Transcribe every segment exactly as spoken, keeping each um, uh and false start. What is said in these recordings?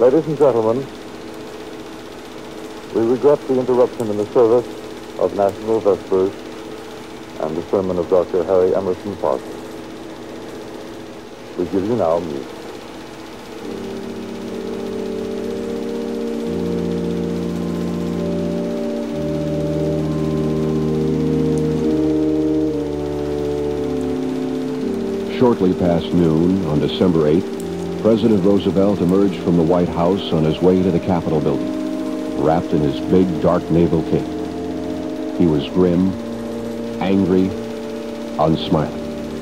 Ladies and gentlemen, we regret the interruption in the service of National Vespers and the sermon of Doctor Harry Emerson Parker. We give you now music. Shortly past noon on December eighth, President Roosevelt emerged from the White House on his way to the Capitol building, wrapped in his big, dark naval cape. He was grim, angry, unsmiling.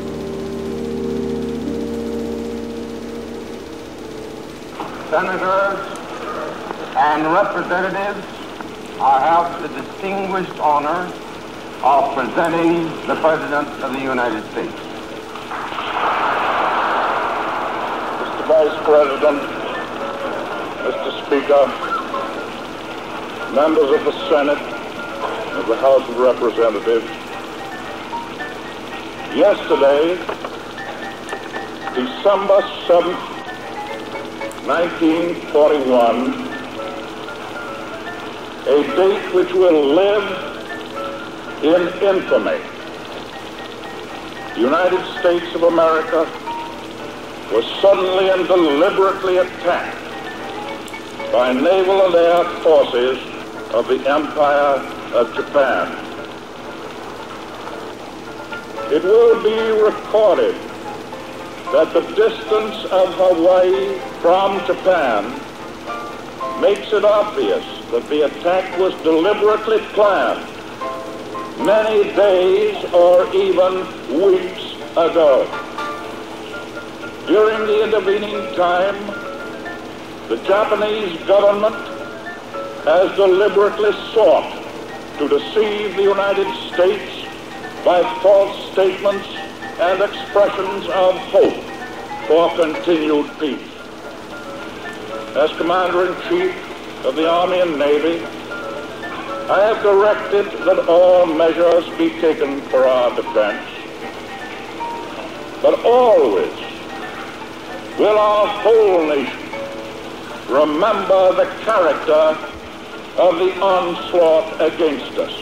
Senators and representatives, I have the distinguished honor of presenting the President of the United States. Mister Vice President, Mister Speaker, members of the Senate, of the House of Representatives, yesterday, December seventh, nineteen forty-one, a date which will live in infamy. The United States of America was suddenly and deliberately attacked by naval and air forces of the Empire of Japan. It will be recorded that the distance of Hawaii from Japan makes it obvious that the attack was deliberately planned many days or even weeks ago. During the intervening time, the Japanese government has deliberately sought to deceive the United States by false statements and expressions of hope for continued peace. As Commander-in-Chief of the Army and Navy, I have directed that all measures be taken for our defense, but always will our whole nation remember the character of the onslaught against us.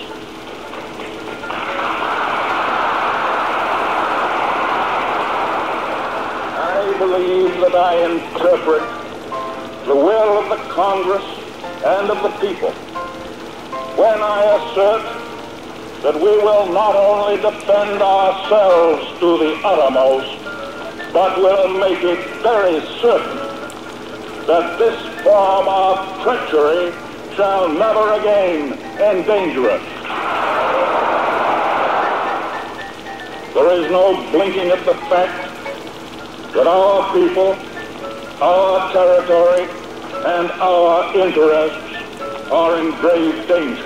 I believe that I interpret the will of the Congress and of the people when I assert that we will not only defend ourselves to the uttermost, but will make it very certain that this form of treachery shall never again endanger us. There is no blinking at the fact that our people, our territory, and our interests are in grave danger.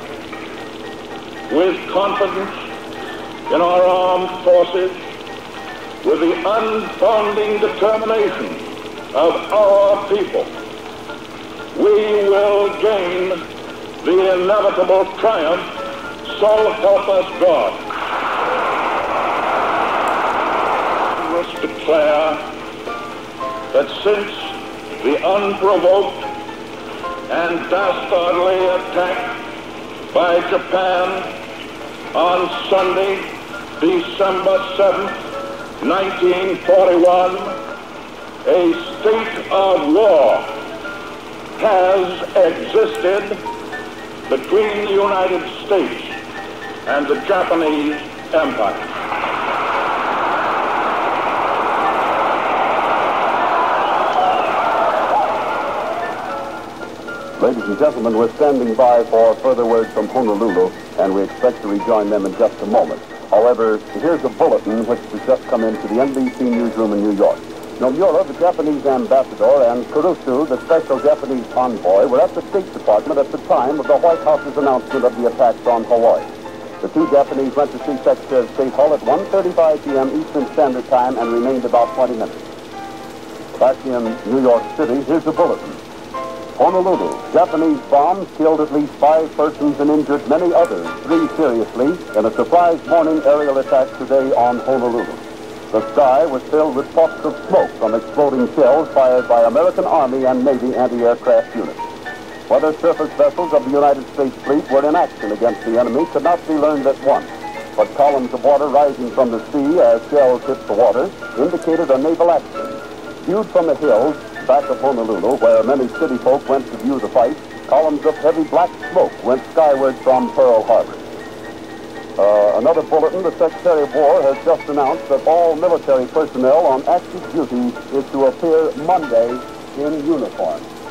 With confidence in our armed forces, with the unbounding determination of our people, we will gain the inevitable triumph, so help us God. Congress declare that since the unprovoked and dastardly attack by Japan on Sunday, December seventh, nineteen forty-one, a state of war has existed between the United States and the Japanese Empire. Ladies and gentlemen, we're standing by for further words from Honolulu, and we expect to rejoin them in just a moment. However, here's a bulletin which has just come into the N B C newsroom in New York. Nomura, the Japanese ambassador, and Kurusu, the special Japanese envoy, were at the State Department at the time of the White House's announcement of the attacks on Hawaii. The two Japanese went to see Secretary of State Hall at one thirty-five p m Eastern Standard Time and remained about twenty minutes. Back in New York City, here's a bulletin. Honolulu, Japanese bombs killed at least five persons and injured many others, three seriously, in a surprise morning aerial attack today on Honolulu. The sky was filled with puffs of smoke from exploding shells fired by American Army and Navy anti-aircraft units. Whether surface vessels of the United States fleet were in action against the enemy could not be learned at once, but columns of water rising from the sea as shells hit the water indicated a naval action. Viewed from the hills back of Honolulu, where many city folk went to view the fight, columns of heavy black smoke went skyward from Pearl Harbor. Uh, another bulletin, the Secretary of War has just announced that all military personnel on active duty is to appear Monday in uniform.